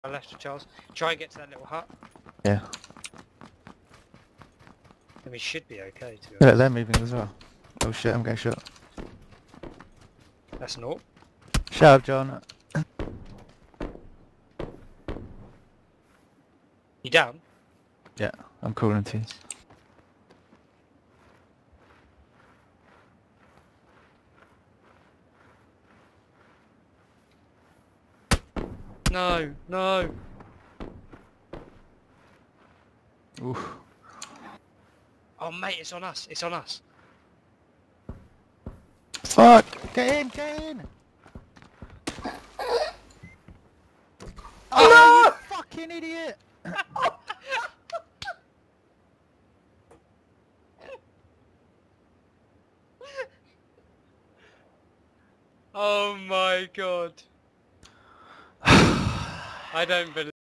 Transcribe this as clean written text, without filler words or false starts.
I left with Charles. Try and get to that little hut. Yeah. And we should be okay, to be Yeah, honest. they're moving as well. Oh shit, I'm getting shot. That's naught. Shut up, John. You down? Yeah, I'm calling to you. No, no. Oof. Oh mate, it's on us. It's on us. Fuck! Get in! Get in! Oh, you fucking idiot! Oh my god. I don't believe